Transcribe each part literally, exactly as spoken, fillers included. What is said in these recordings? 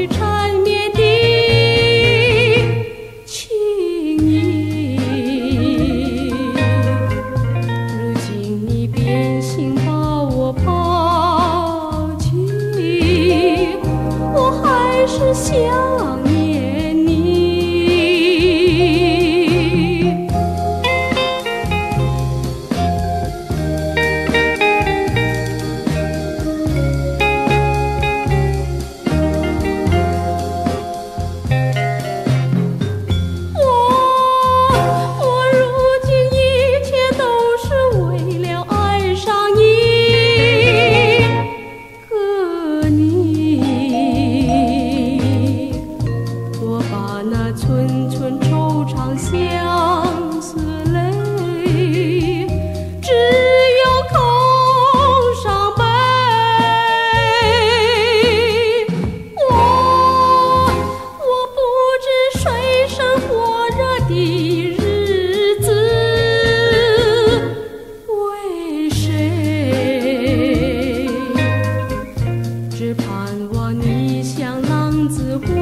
你缠绵的情意。如今你变心把我抛弃，我还是想念你。寸寸惆怅相思泪，只有空伤悲。我我不知水深火热的日子为谁，只盼望你像浪子回。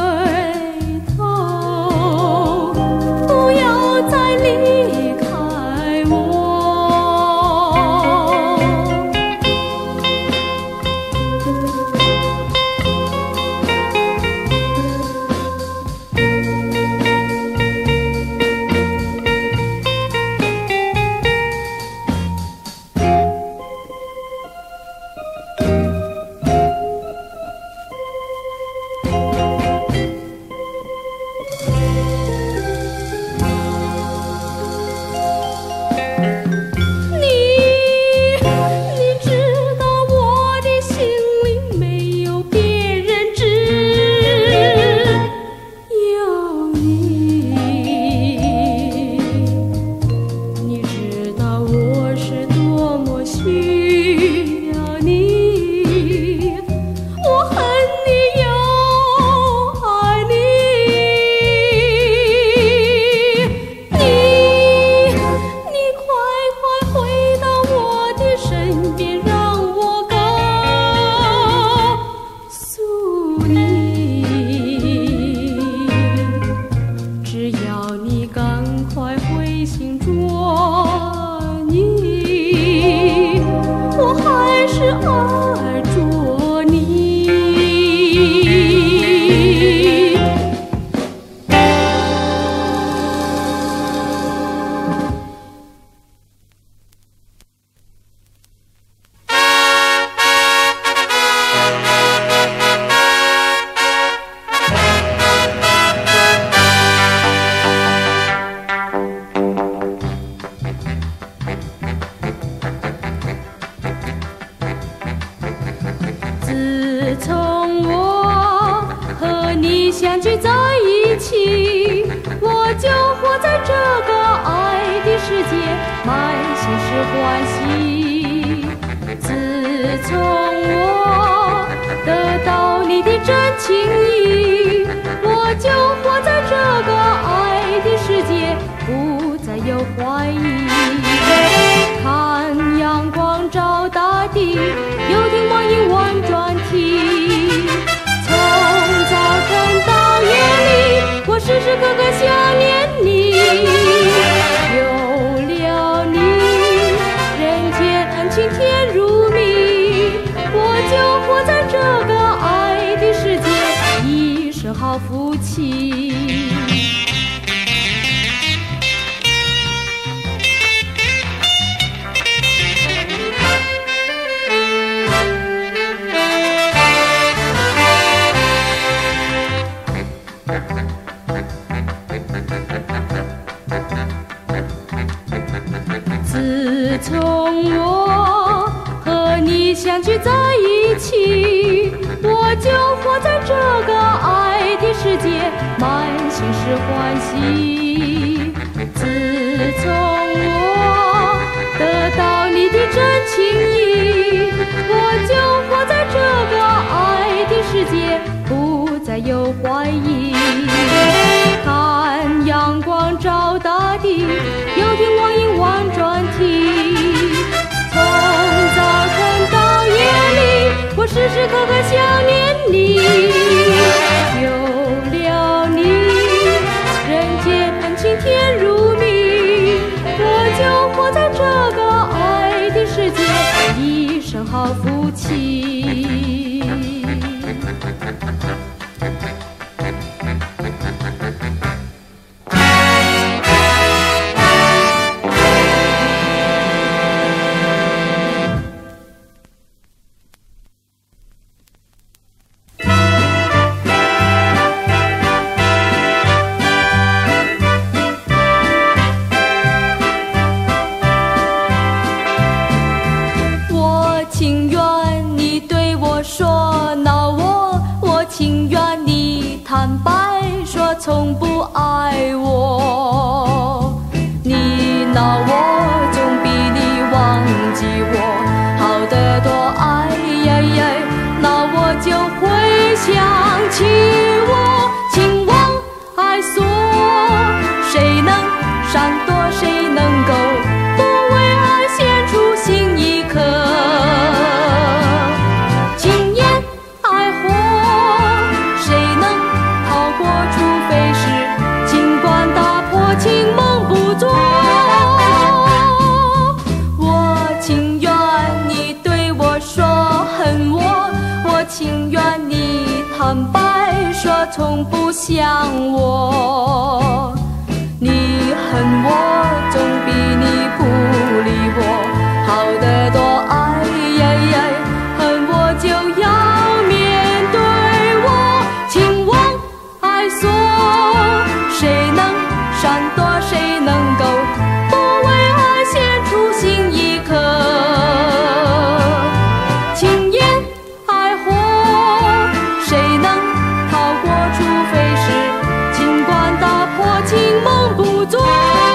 自从我和你相聚在一起，我就活在这个爱的世界，满心是欢喜。自从我得到你的真情意，我就活在这个爱的世界，不再有怀疑。看阳光照大地，又听光阴婉转啼。从早晨到夜里，我时时刻刻想念你。有了你，人间恩情甜如蜜，我就活在这个爱的世界，一生好福气。自从我和你相聚在一起，我就活在这个爱的世界，满心是欢喜。自从我得到你的真情意，我就活在这个爱的世界，不再有怀疑。看阳光照大地，又听光阴婉转啼。从早晨到夜里，我时时刻刻想念你。 说从不爱我，你闹我总比你忘记我好得多。哎呀呀，那我就会想起我情往爱索，谁能闪躲，谁能够不为爱献出心一颗？情烟爱火，谁能逃过？除非是情关打破，情梦不作。我情愿你对我说恨我，我情愿你坦白说从不想我。你恨我总比你不理我好得多。哎呀呀，恨我就要面对我情往爱索，谁能闪躲，谁能够不为爱献出心一颗？情烟爱火，谁能逃过？除非是情关打破，情梦不作。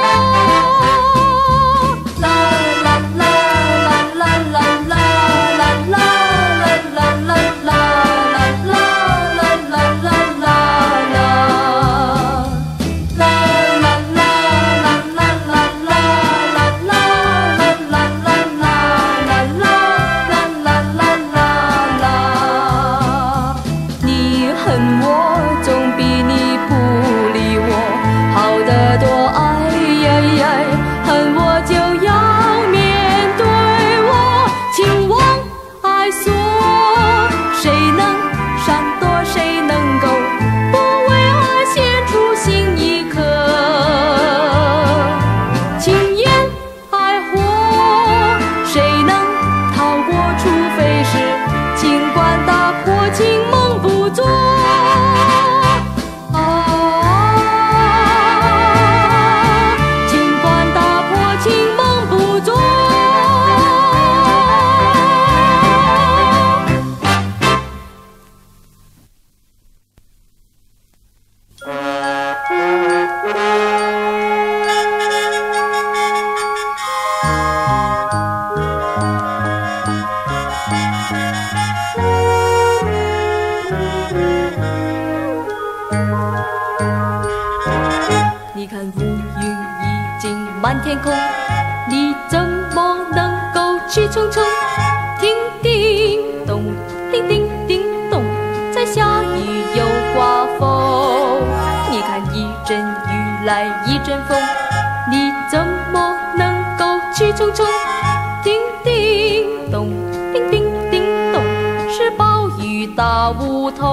你看乌云已经满天空，你怎么能够气冲冲？叮叮咚，叮叮叮咚，在下雨又刮风。你看一阵雨来一阵风，你怎么能够气冲冲？叮叮咚，叮叮叮咚，是暴雨大梧桐。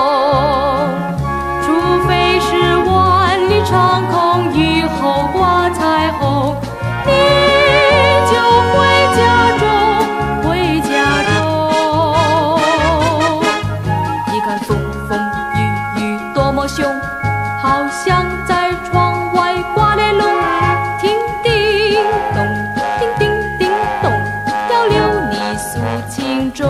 除非是万里长空，雨后挂彩虹，你就回家中，回家中。你看风风雨雨多么凶，好像在窗外刮来龙。叮叮咚，叮叮叮咚，要留你诉情衷。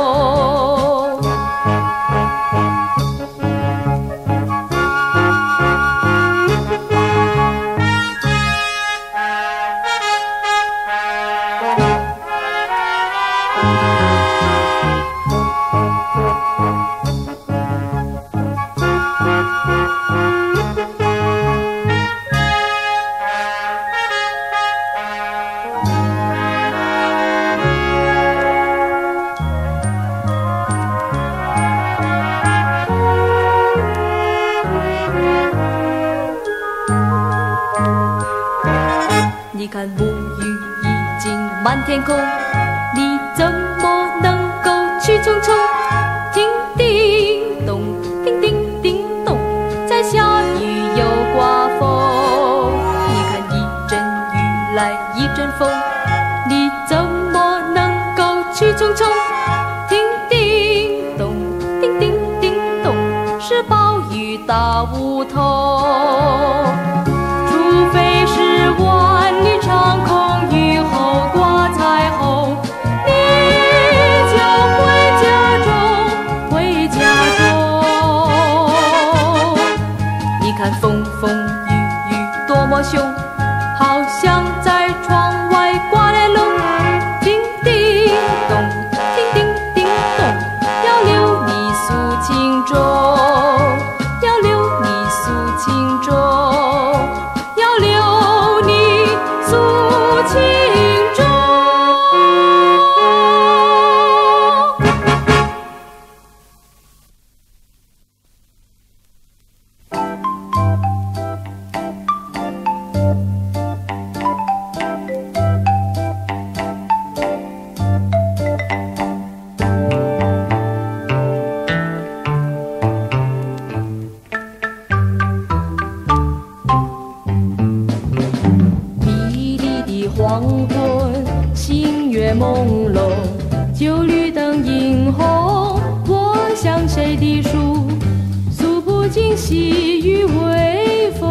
你看乌云已经满天空，你怎么能够气冲冲？叮叮咚，叮叮叮咚，在下雨又刮风。你看一阵雨来一阵风，你怎么能够气冲冲？叮叮咚，叮叮叮咚，是暴雨大梧桐。除非是万里长空，雨后挂彩虹，你就回家中，回家中。你树，诉不尽细雨微风，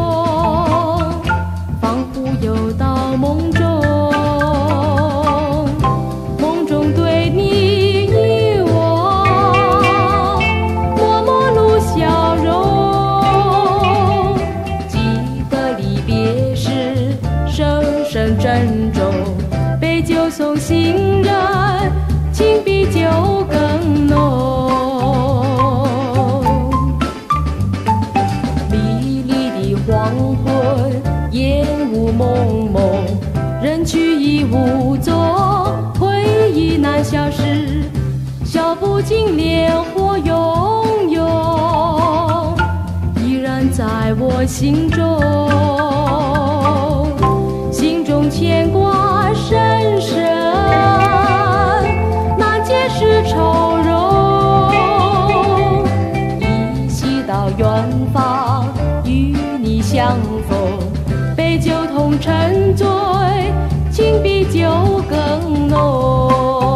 仿佛游到梦中，梦中对你遗忘，默默露笑容，记得离别时声声珍重，杯酒送行人，情比酒更浓。迷离的黄昏，烟雾蒙蒙，人去已无踪，回忆难消失，笑不尽烈火涌涌，依然在我心中，心中牵挂深深，难解释愁容，依稀到远方与你相逢，杯酒同沉醉，情比酒更浓。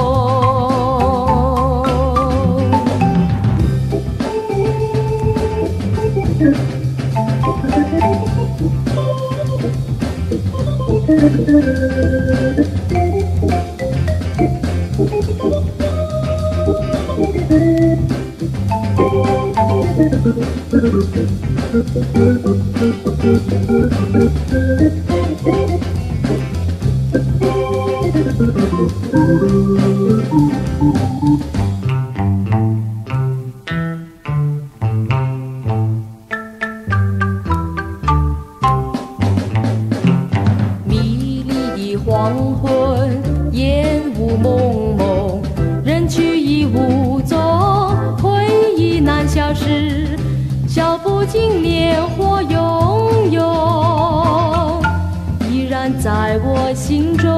迷离的黄昏，烟雾蒙蒙，人去已无踪，回忆难消失，笑不尽烈火涌涌，依然在我心中，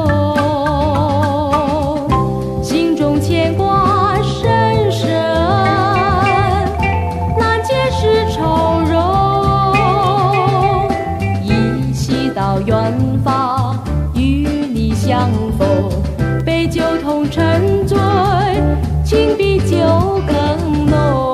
心中牵挂深深，难解释愁容，依稀到远方与你相逢，杯酒同沉醉，情比酒更浓。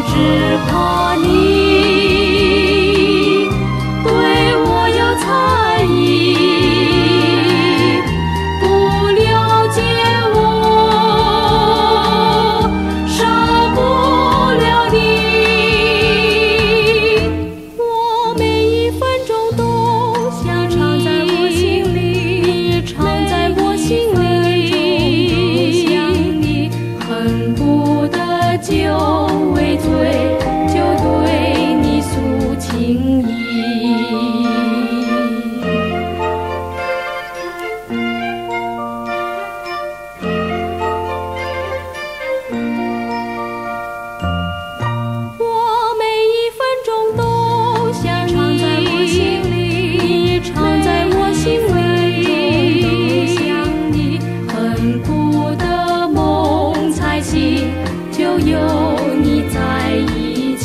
只怕你对我有猜疑，不了解我，少不了你。我每一分钟都想你，常在我心里，想你，恨不得就为罪，就对你诉情意。我每一分钟都想你，常在我心里，想你，恨不得梦才醒，就有你在一起。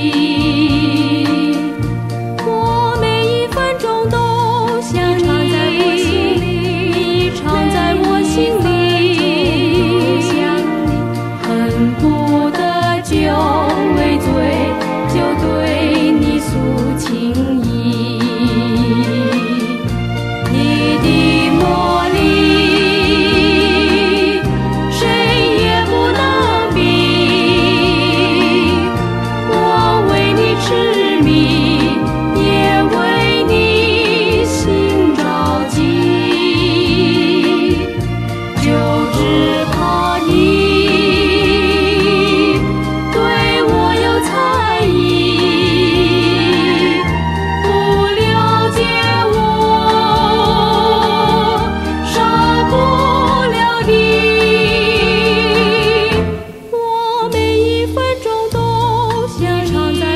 我每一分钟都想你，常在我心里，想你，恨不得就为罪，就对你诉情意。你的魔力谁也不能比，我为你痴迷，也为你心着急，就只怕你对我有猜疑，不了解我，少不了你。我每一分钟都想你，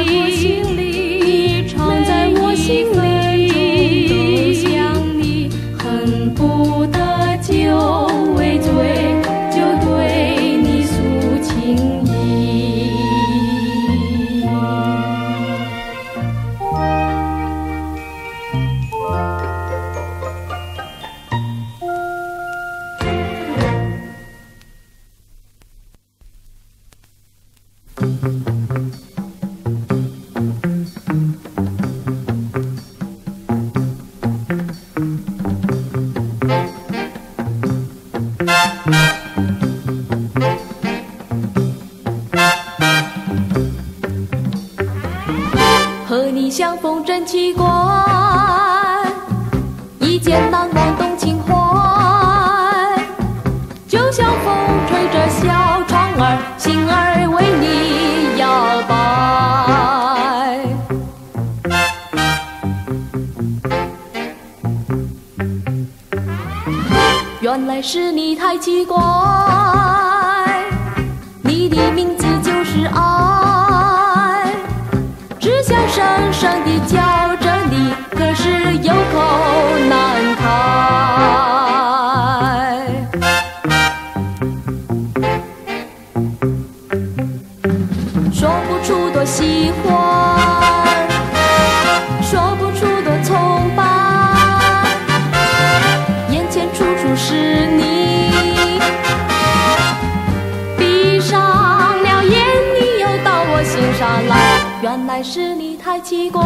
常在我心里，想你，恨不得就为罪，就对你诉情意。和你相逢真奇怪，一见难忘动情怀，就像风吹着小船儿，心儿为你摇摆。原来是你太奇怪，你的名字就是爱，只想深深地叫着你，可是有口难开。说不出多喜欢，说不出多崇拜，眼前处处是你，闭上了眼你又到我心上来。原来是你太奇怪，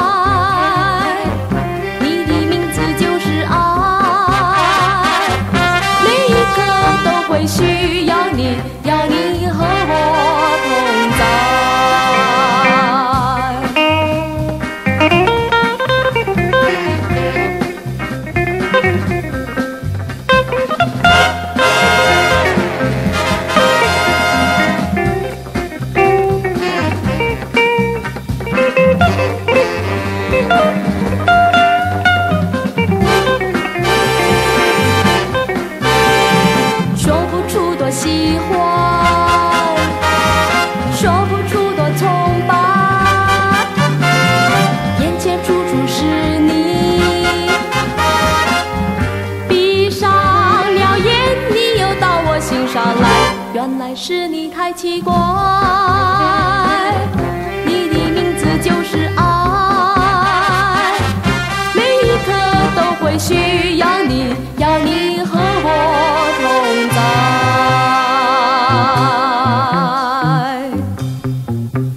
你的名字就是爱，每一刻都会需要你，要你和我同在。说不出多喜欢，说不出多崇拜，眼前处处是你，闭上了眼你又到我心上来。原来是你太奇怪，你的名字就是爱，每一刻都会需要你，要你和我同在。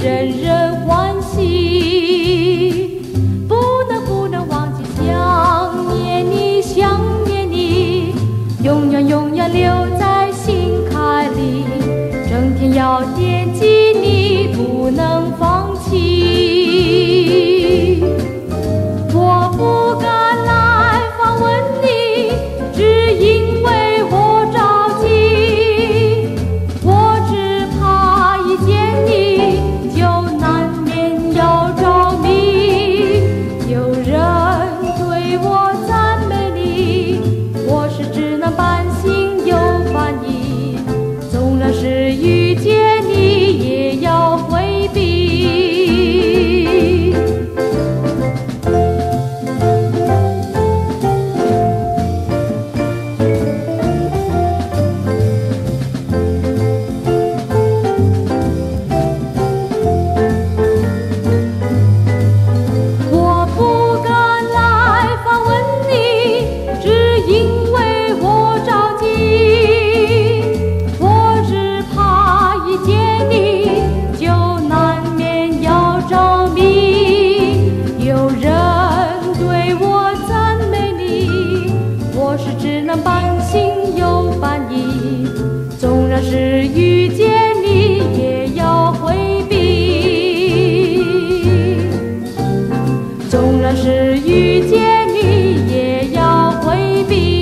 人人欢喜。不能不能忘记想念你，想念你，永远永远留在心坎里，整天要惦记你，不能放弃。我不敢来访问你，只因为我着急，我只怕一见你就难免要着迷。有人对我赞美你，我是只能半信又半疑，纵然是遇见你也要回避。是遇见你也要回避，纵然是遇见你也要回避。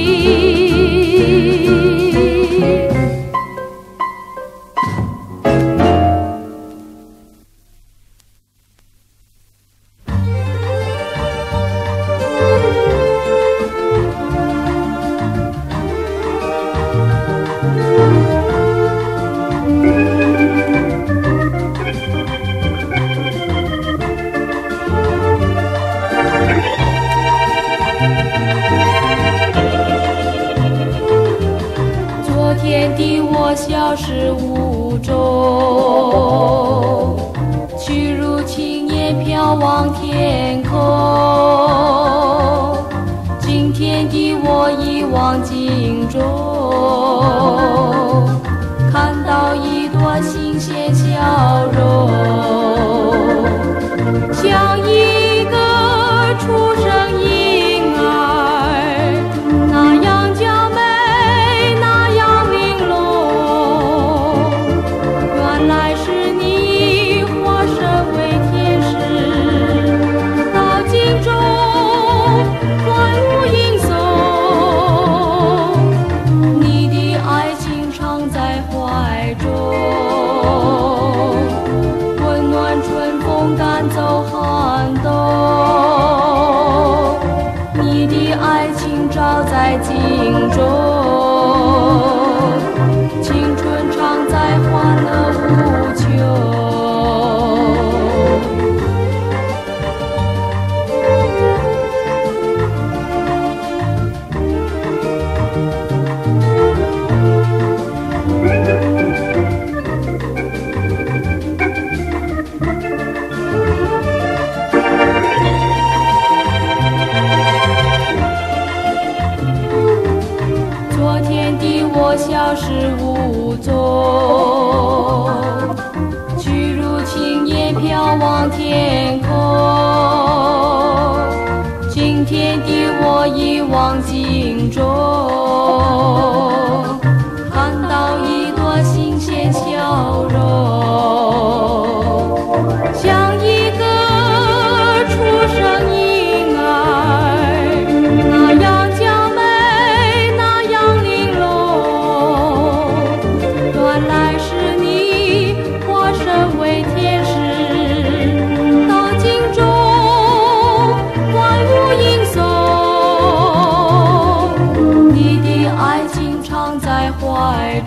消失无踪，去如轻烟飘往天空。今天的我已忘镜中，看到一朵新鲜笑容，像一个出生婴儿，那样娇美。赶走寒冬，你的爱情照在镜中，青春常在，欢乐无穷。我消失无踪，去如轻烟飘往天空。今天的我已忘镜中，看到一朵新鲜笑容，像一个出生婴儿，那样娇美，那样玲珑。原来是你，化身为天使，到镜中万物吟诵，你的爱情常在怀中，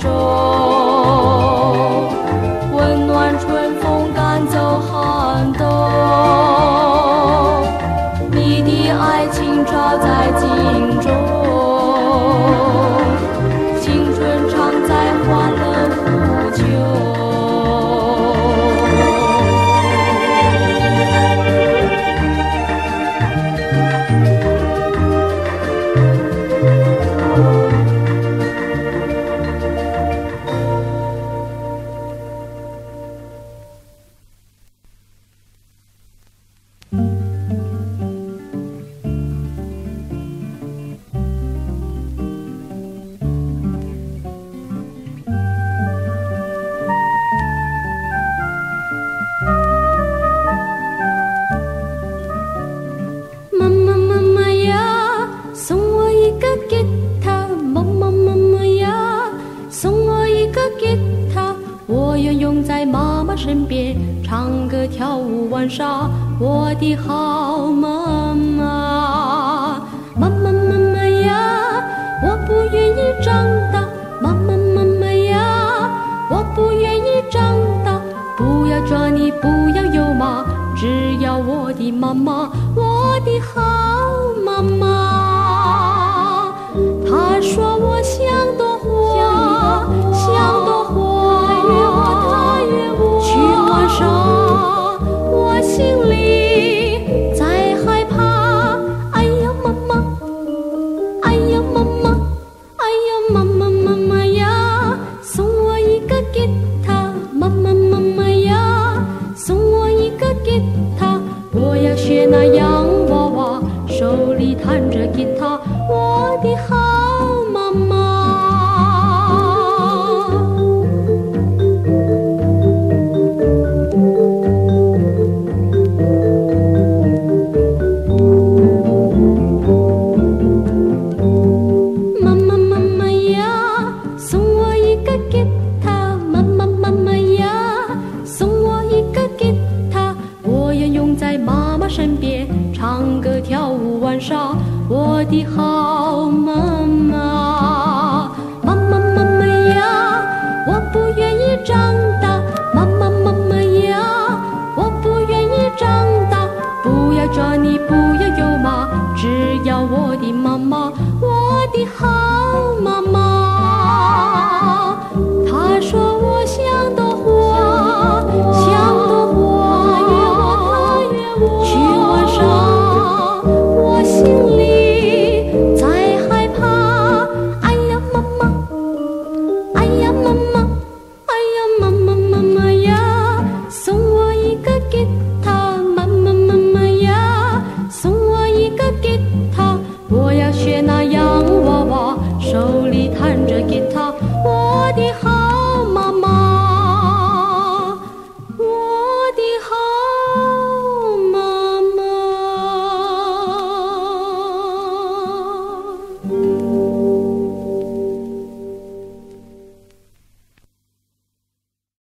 温暖春风赶走寒冬，你的爱情照在镜中，青春常在，欢乐无穷。 唱歌跳舞玩耍，我的好妈妈。妈妈妈妈呀，我不愿意长大，妈妈妈妈呀，我不愿意长大。不要抓你，不要有骂，只要我的妈妈，我的好妈妈。她说我像朵花，像朵花，去玩耍，我心里在害怕。哎呀妈妈，哎呀妈妈，哎呀妈妈妈妈呀，送我一个吉他，妈妈妈妈呀，送我一个吉他，我要学那洋娃娃，手里弹着吉他，我的好妈妈。妈妈妈妈呀，送我一个吉他，妈妈妈妈呀，送我一个吉他，我要拥在妈妈身边，唱歌跳舞玩耍，我的好妈妈。妈妈妈妈呀，我不愿意长大，妈妈妈妈呀，我不愿意长大。不要抓你，不要有骂，只要我的妈妈，我的好妈妈。她说我像朵花，像朵花，去玩耍，我心里在害怕。哎呀妈妈，哎呀妈妈，哎呀妈妈妈妈呀，送我一个吉他，妈妈妈妈呀，送我一个吉他，我要学那洋娃娃，手里弹着吉他，我的好